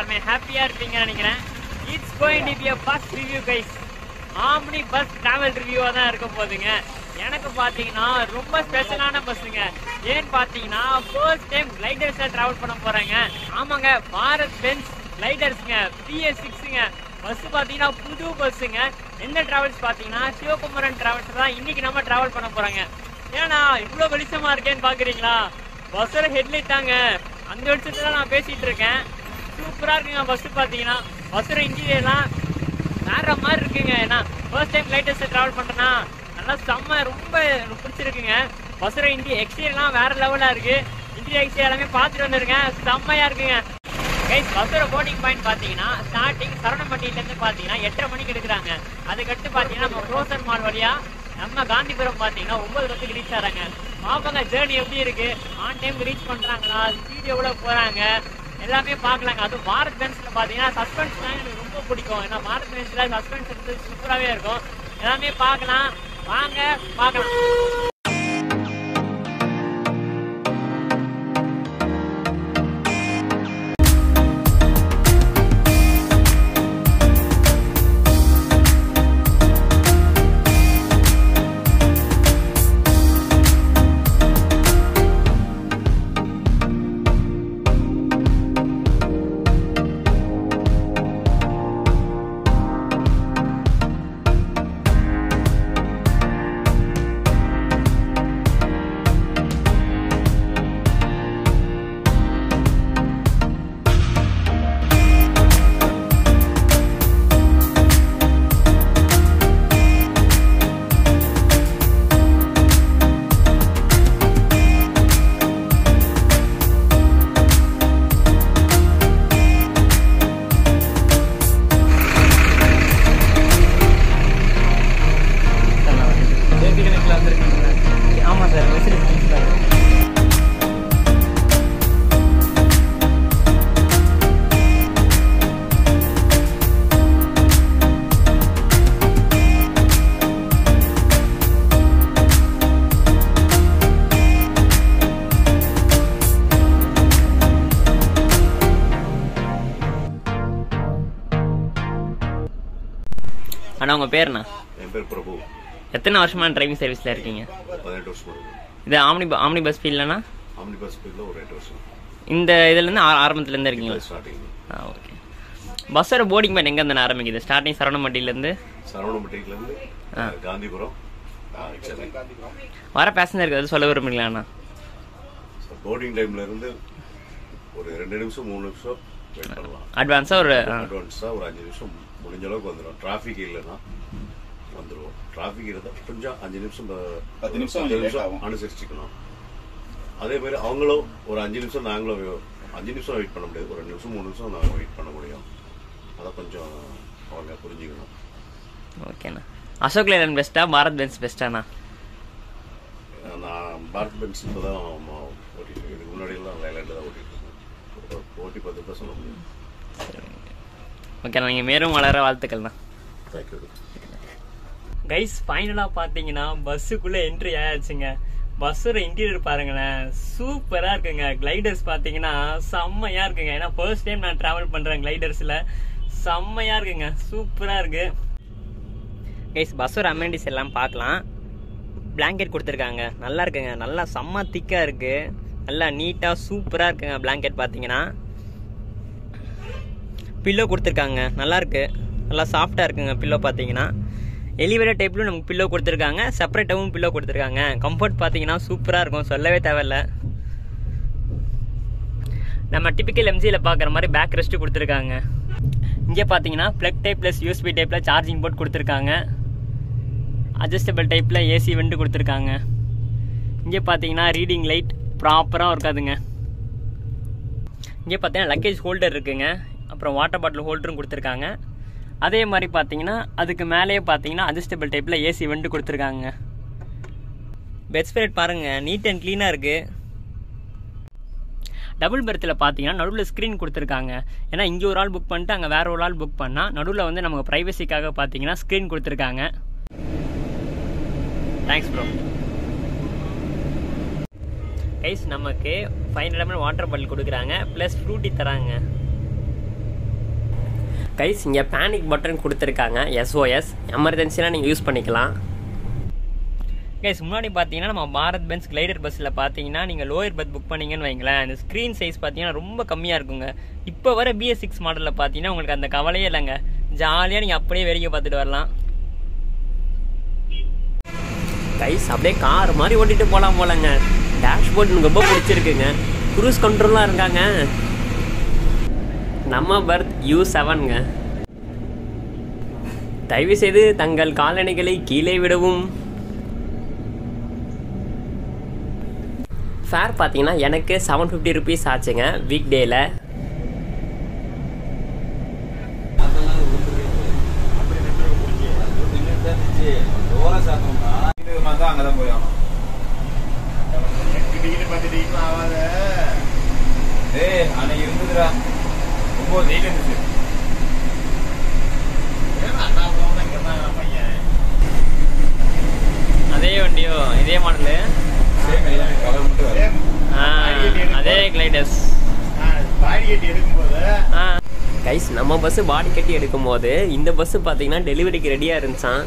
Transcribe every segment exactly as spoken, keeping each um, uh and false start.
எல்லாருமே ஹாப்பியா இருப்பீங்கன்னு நினைக்கிறேன். It's going to be a bus review guys. Omni bus travel ரிவ்யூவா தான் இருக்க போகுதுங்க. எனக்கு பாத்தீங்கன்னா ரொம்ப ஸ்பெஷலான பஸ்ஸுங்க. ஏன்னு பாத்தீங்கன்னா ஃபர்ஸ்ட் டைம் கிளைடர்ஸ்ல டிராவல் பண்ண போறேங்க. ஆமாங்க, பாரத் பென்ஸ் கிளைடர்ஸ்ங்க, பி எஸ் சிக்ஸுங்க. பஸ் பாத்தீங்கன்னா புது பஸ்ஸுங்க. எந்த டிராவல்ஸ் பாத்தீங்கன்னா சிவகுமரன் டிராவல்ஸ் தான் இன்னைக்கு நம்ம டிராவல் பண்ண போறாங்க. ஏன்னா இவ்வளவு வெளிச்சமா இருக்கேன்னு பாக்குறீங்களா? பஸ்ஸோட ஹெட்லைட் தாங்க. அந்த வெளிச்சத்துல நான் பேசிட்டு இருக்கேன். சூப்பரா இருக்குங்க பஸ் பாத்தீங்கன்னா. பஸ்ஸோட இன்டீரியர்லாம் வேற மாதிரி இருக்குங்க. ஏன்னா ஃபர்ஸ்ட் டைம் கிளைடர்ஸ்ல டிராவல் பண்றேன்னா நல்லா செம்ம ரொம்ப பிடிச்சிருக்குங்க. பஸ்ஸோட இன்டி எக்ஸ்டீரியர்லாம் வேற லெவலா இருக்கு. இன்டீரியர் எக்ஸ்டீரியர் எல்லாமே பார்த்துட்டு வந்துருக்கேன். செம்மையா இருக்குங்க கைஸ். பஸ்ஸோட போர்டிங் பாயிண்ட் பாத்தீங்கன்னா ஸ்டார்டிங் சரவணம்பட்டியில இருந்து பாத்தீங்கன்னா எட்டரை மணிக்கு எடுக்கிறாங்க. அதுக்கடுத்து பாத்தீங்கன்னா நம்ம ரோசன் மால் வழியா நம்ம காந்திபுரம் பாத்தீங்கன்னா ஒன்பது பத்துக்கு ரீச் ஆறாங்க. பாப்பாங்க ஜேர்னி எப்படி இருக்கு, ஆன் டைம் ரீச் பண்றாங்களா, ஸ்பீட் எவ்வளவு போறாங்க எல்லாமே பாக்கலாங்க. அதுவும் பாரத் பென்ஸ்ல பாத்தீங்கன்னா சஸ்பென்ஸ் தான் எனக்கு ரொம்ப பிடிக்கும். ஏன்னா பாரத் பென்ஸ்ல சஸ்பென்ஸ் வந்து சூப்பராகவே இருக்கும். எல்லாமே பார்க்கலாம், வாங்க பார்க்கலாம். ஆமாம் சார், ஃபெசிலிட்டிஸ் தான். அண்ணா உங்கள் பேர் என்ன? என் பேர் பிரபு. எத்தனை வருஷமா டிரைவிங் சர்வீஸ்ல இருக்கீங்க? பதினெட்டு வருஷம். இது ஆம்னி ஆம்னி பஸ் ஃபீல்ட்லனா? ஆம்னி பஸ் ஃபீல்ட்ல ஒரு எட்டு வருஷம். இந்த இதுல இருந்து ஆரம்பத்துல இருந்து இருக்கீங்களா? ஸ்டார்டிங். ஆ ஓகே. பஸ்ஸோட போர்டிங் பாயிண்ட் எங்க இருந்து ஆரம்பிக்குது? ஸ்டார்டிங் சரவணம்பட்டியில இருந்து சரவணம்பட்டியில இருந்து காந்திபுரம் சென்னை. வர பேசஞ்சருக்கு அது சொல்ல விரும்புறீங்களா அண்ணா? போர்டிங் டைம்ல இருந்து ஒரு ரெண்டு நிமிஷம் மூணு நிமிஷம் வெயிட் பண்ணலாம். அட்வான்ஸா ஒரு அட்வான்ஸா ஒரு அஞ்சு நிமிஷம் முடிஞ்ச அளவுக்கு வந்துடும். டிராஃபிக் இல்லைன்னா வந்துடுவோம். டிராஃபிக் இருந்தால் கொஞ்சம் அஞ்சு நிமிஷம் பத்து நிமிஷம் அனுசரிச்சுக்கணும். அதே மாதிரி அவங்களும் ஒரு அஞ்சு நிமிஷம் நாங்களும் அஞ்சு நிமிஷம் வெயிட் பண்ண முடியாது. ஒரு ரெண்டு நிமிஷம் மூணு நிமிஷம் நாங்கள் வெயிட் பண்ண முடியும். அதை கொஞ்சம் அவங்க புரிஞ்சுக்கணும். ஓகேண்ணா. அசோக் லேலன் பெஸ்ட்டா பாரத் பென்ஸ் பெஸ்ட்டாண்ணா? நான் பாரத் பென்ஸ் இப்போ தான் ஓட்டிட்டு இருக்கேன். இதுக்கு முன்னாடியெல்லாம் லேலண்டில் தான் ஓட்டிட்டு இருக்கேன். ஓட்டி பத்து தான் சொல்ல முடியும். ஓகேண்ணா, நீங்கள் மேலும் வளர வாழ்த்துக்கள்ண்ணா. Thank you guys. ஃபைனலாக பார்த்தீங்கன்னா பஸ்ஸுக்குள்ளே என்ட்ரி ஆயாச்சுங்க. பஸ்ஸோட இன்டீரியர் பாருங்களேன், சூப்பராக இருக்குங்க. கிளைடர்ஸ் பார்த்தீங்கன்னா செம்மையாக இருக்குங்க. ஏன்னா ஃபர்ஸ்ட் டைம் நான் ட்ராவல் பண்ணுறேன் கிளைடர்ஸில். செம்மையாக இருக்குங்க, சூப்பராக இருக்கு கைஸ். பஸ்ஸோட அமெனிட்டிஸ் எல்லாம் பார்க்கலாம். பிளாங்கெட் கொடுத்துருக்காங்க, நல்லா இருக்குங்க. நல்லா செம்ம திக்காக இருக்குது, நல்லா நீட்டாக சூப்பராக இருக்குங்க. பிளாங்கெட் பார்த்தீங்கன்னா பில்லோ கொடுத்துருக்காங்க, நல்லா இருக்கு, நல்லா சாஃப்டாக இருக்குங்க. பில்லோ பார்த்தீங்கன்னா எலிவேட்டர் டைப்லையும் நமக்கு பில்லோ கொடுத்துருக்காங்க, செப்பரேட்டாகவும் பில்லோ கொடுத்துருக்காங்க. கம்ஃபர்ட் பார்த்தீங்கன்னா சூப்பராக இருக்கும், சொல்லவே தேவையில்லை. நம்ம டிபிக்கல் எம்ஜியில் பார்க்குற மாதிரி பேக் ரெஸ்ட்டு கொடுத்துருக்காங்க. இங்கே பார்த்தீங்கன்னா ப்ளக் டைப் ப்ளஸ் யூஎஸ்பி டைப்பில் சார்ஜிங் போர்ட் கொடுத்துருக்காங்க. அட்ஜஸ்டபிள் டைப்பில் ஏசி வெண்ட் கொடுத்துருக்காங்க. இங்கே பார்த்தீங்கன்னா ரீடிங் லைட் ப்ராப்பராக இருக்காதுங்க. இங்கே பார்த்தீங்கன்னா லக்கேஜ் ஹோல்டர் இருக்குங்க, அப்புறம் வாட்டர் பாட்டில் ஹோல்டரும் கொடுத்துருக்காங்க. அதே மாதிரி பார்த்தீங்கன்னா அதுக்கு மேலேயே பார்த்தீங்கன்னா அட்ஜஸ்டபிள் டைப்பில் ஏசி வெண்ட் கொடுத்துருக்காங்க. பெட் ஸ்ப்ரெட் பாருங்கள், நீட் அண்ட் க்ளீனாக இருக்குது. டபுள் பெர்த்தில் பார்த்தீங்கன்னா நடுவில் ஸ்க்ரீன் கொடுத்துருக்காங்க. ஏன்னா இங்கே ஒரு ஆள் புக் பண்ணிட்டு அங்கே வேற ஒரு ஆள் புக் பண்ணால் நடுவில் வந்து நமக்கு ப்ரைவசிக்காக பார்த்தீங்கன்னா ஸ்க்ரீன் கொடுத்துருக்காங்க. Thanks bro. கைஸ், நமக்கு five hundred ml water bottle கொடுக்குறாங்க, ப்ளஸ் ஃப்ரூட்டி தராங்க. கைஸ் இங்கே பேனிக் பட்டன் கொடுத்துருக்காங்க, எஸ்ஓஎஸ், எமர்ஜென்சியாக நீங்கள் யூஸ் பண்ணிக்கலாம். கைஸ் முன்னாடி பார்த்தீங்கன்னா நம்ம பாரத் பென்ஸ் கிளைடர் பஸ்ஸில் பார்த்தீங்கன்னா நீங்கள் லோயர் பர்த் புக் பண்ணிங்கன்னு வைங்களேன், அந்த ஸ்க்ரீன் சைஸ் பார்த்தீங்கன்னா ரொம்ப கம்மியாக இருக்குங்க. இப்போ வர பிஎஸ் சிக்ஸ் மாடலில் பார்த்தீங்கன்னா உங்களுக்கு அந்த கவலையே இல்லைங்க, ஜாலியாக நீங்கள் அப்படியே வேடிக்கை பார்த்துட்டு வரலாம். கைஸ் அப்படியே கார் மாதிரி ஓட்டிட்டு போகலாம் போலங்க. டேஷ்போர்ட் எனக்கு ரொம்ப பிடிச்சிருக்குங்க. க்ரூஸ் கண்ட்ரோல்லாம் இருக்காங்க. நம்ம பர்த் யூ செவனுங்க. தயவுசெய்து தங்கள் காலணிகளை கீழே விடவும். ஃபேர் பார்த்தீங்கன்னா எனக்கு செவன் ஃபிஃப்டி ருபீஸ் ஆச்சுங்க வீக் டேயில். அதே வண்டியோ இதே மாடலு, அதே கிளைடர்ஸ். கைஸ் நம்ம பஸ்ஸு பாடி கட்டி எடுக்கும் போது இந்த பஸ்ஸு பார்த்தீங்கன்னா டெலிவரிக்கு ரெடியாக இருந்துச்சான்.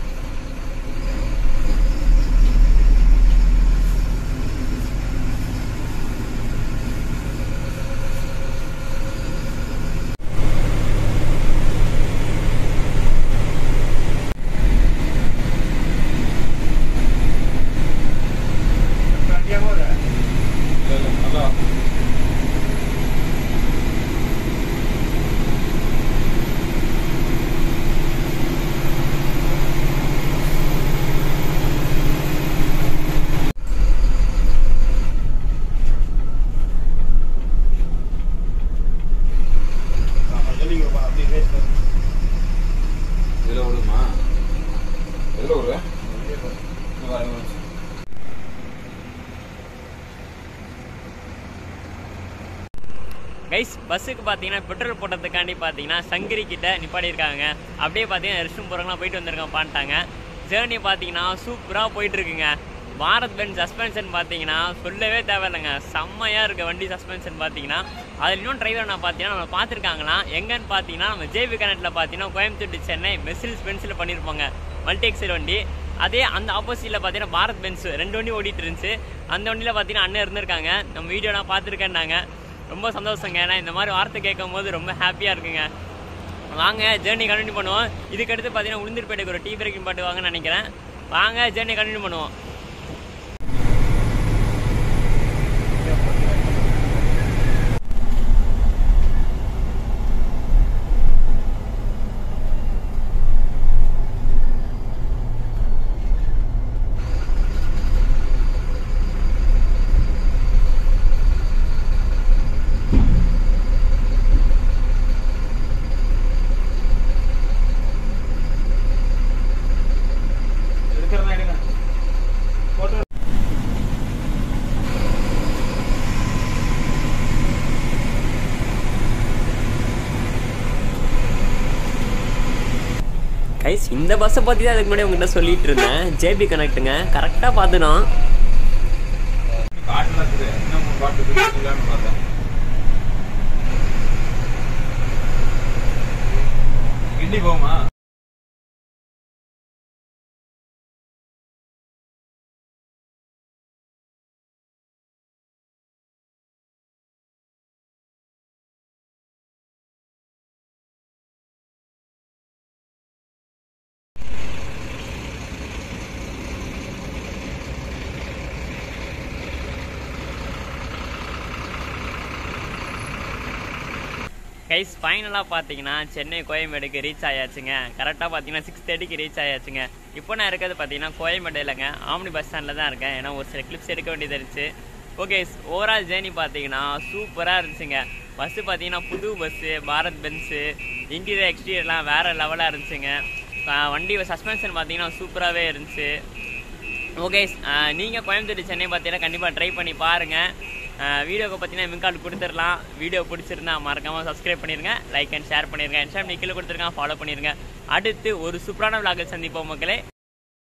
கைஸ் பஸ்ஸுக்கு பார்த்தீங்கன்னா பெட்ரோல் போட்டதுக்காண்டி பார்த்தீங்கன்னா சங்கிரி கிட்ட நிப்பாடிருக்காங்க. அப்படியே பார்த்தீங்கன்னா ரெஸ்ட் ரூம் போகிறவங்களாம் போயிட்டு வந்திருக்கோம் பண்ணிட்டாங்க. ஜேர்னி பார்த்தீங்கன்னா சூப்பராக போயிட்டுருக்குங்க. பாரத் பென்ஸ் சஸ்பென்ஷன் பார்த்தீங்கன்னா சொல்லவே தேவையில்லைங்க, செம்மையாக இருக்குது வண்டி சஸ்பென்ஷன் பார்த்தீங்கன்னா. அதில் இன்னும் டிரைவர் நான் பார்த்தீங்கன்னா நம்ம பார்த்துருக்காங்களா எங்கன்னு பார்த்தீங்கன்னா நம்ம ஜேபி கனெக்டில் பார்த்தீங்கன்னா கோயம்புத்தூர் டு சென்னை மெர்சிடிஸ் பென்ஸில் பண்ணியிருப்பாங்க மல்டி எக்ஸல் வண்டி. அதே அந்த ஆப்போசிட்டில் பார்த்தீங்கன்னா பாரத் பென்ஸ் ரெண்டு வண்டி ஓடிட்டு இருந்துச்சு. அந்த வண்டியில் பார்த்தீங்கன்னா அண்ணன் இருந்திருக்காங்க, நம்ம வீடியோலாம் பார்த்துருக்கேன்னாங்க. ரொம்ப சந்தோஷங்க, ஏன்னா இந்த மாதிரி வார்த்தை கேட்கும் போது ரொம்ப ஹாப்பியாக இருக்குங்க. வாங்க ஜேர்னி கண்டினியூ பண்ணுவோம். இதுக்கடுத்து பார்த்தீங்கன்னா உளுந்தூர்பேட்டைக்கு ஒரு டீ பிரேக்கிங் பாட்டு வாங்கன்னு நினைக்கிறேன். வாங்க ஜேர்னி கண்டினியூ பண்ணுவோம். கைஸ் இந்த பஸ்ஸை பற்றி தான் அதுக்கு முன்னாடி உங்கள்கிட்ட சொல்லிட்டு இருந்தேன். ஜேபி கனெக்ட்டுங்க, கரெக்டாக பார்த்துனோம். போமா கைஸ் ஃபைனலாக பார்த்தீங்கன்னா சென்னை கோயம்பேடுக்கு ரீச் ஆயாச்சுங்க. கரெக்டாக பார்த்தீங்கன்னா சிக்ஸ் தேர்ட்டிக்கு ரீச் ஆயாச்சுங்க. இப்போ நான் இருக்கிறது பார்த்தீங்கன்னா கோயம்பேடு இல்லைங்க, ஆம்னி பஸ் ஸ்டாண்டில் தான் இருக்கேன். ஏன்னா ஒரு சில கிளிப்ஸ் எடுக்க வேண்டியது இருந்துச்சு. ஓகே, ஓவரால் ஜேர்னி பார்த்தீங்கன்னா சூப்பராக இருந்துச்சுங்க. பஸ்ஸு பார்த்தீங்கன்னா புது பஸ்ஸு, பாரத் பென்ஸு, இன்டீரியர் எக்ஸ்டீரியர்லாம் வேறு லெவலாக இருந்துச்சுங்க. வண்டி சஸ்பென்ஷன் பார்த்தீங்கன்னா சூப்பராகவே இருந்துச்சு. ஓகே, நீங்கள் கோயம்புத்தூர் சென்னை பார்த்தீங்கன்னா கண்டிப்பாக ட்ரை பண்ணி பாருங்கள். வீடியோக்கு பார்த்தீங்கன்னா மின்கார்டு கொடுத்துடலாம். வீடியோ பிடிச்சிருந்தா மறக்காமல் சப்ஸ்கிரைப் பண்ணிடுங்க, லைக் அண்ட் ஷேர் பண்ணிடுங்க. இன்ஸ்டாகிராம் கீழே கொடுத்துருக்கேன், ஃபாலோ பண்ணிடுங்க. அடுத்து ஒரு சூப்பரான விளாகில் சந்திப்போம் மக்களே.